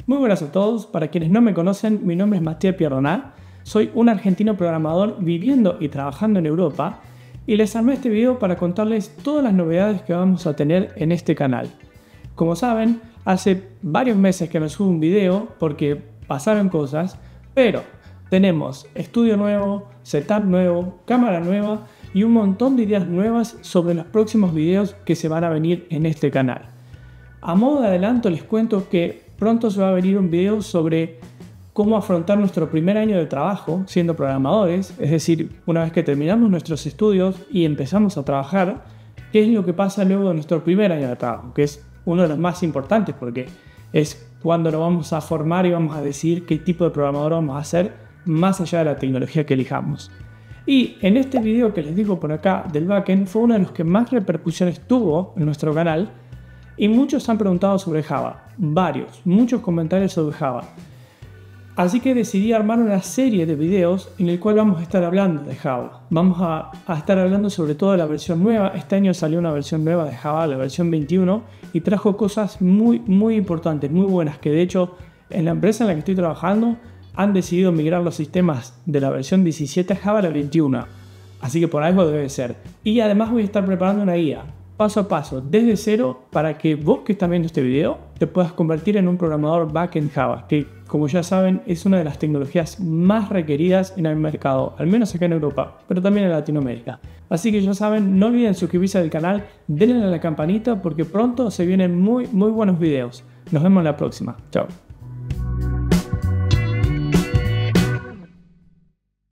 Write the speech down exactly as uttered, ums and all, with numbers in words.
Muy buenas a todos, para quienes no me conocen, mi nombre es Matías Pierroná, soy un argentino programador viviendo y trabajando en Europa y les armé este video para contarles todas las novedades que vamos a tener en este canal. Como saben, hace varios meses que no subo un video porque pasaron cosas, pero tenemos estudio nuevo, setup nuevo, cámara nueva y un montón de ideas nuevas sobre los próximos videos que se van a venir en este canal. A modo de adelanto les cuento que pronto se va a venir un video sobre cómo afrontar nuestro primer año de trabajo siendo programadores, es decir, una vez que terminamos nuestros estudios y empezamos a trabajar, qué es lo que pasa luego de nuestro primer año de trabajo, que es uno de los más importantes porque es cuando nos vamos a formar y vamos a decidir qué tipo de programador vamos a ser más allá de la tecnología que elijamos. Y en este video que les digo por acá del backend fue uno de los que más repercusiones tuvo en nuestro canal y muchos han preguntado sobre Java, varios, muchos comentarios sobre Java. Así que decidí armar una serie de videos en el cual vamos a estar hablando de Java. Vamos a, a estar hablando sobre todo de la versión nueva. Este año salió una versión nueva de Java, la versión veintiuno, y trajo cosas muy, muy importantes, muy buenas, que de hecho en la empresa en la que estoy trabajando han decidido migrar los sistemas de la versión diecisiete a Java a la veintiuno. Así que por algo debe ser. Y además voy a estar preparando una guía paso a paso, desde cero, para que vos que estás viendo este video te puedas convertir en un programador backend Java, que como ya saben es una de las tecnologías más requeridas en el mercado, al menos acá en Europa, pero también en Latinoamérica. Así que ya saben, no olviden suscribirse al canal, denle a la campanita porque pronto se vienen muy muy buenos videos. Nos vemos en la próxima. Chao.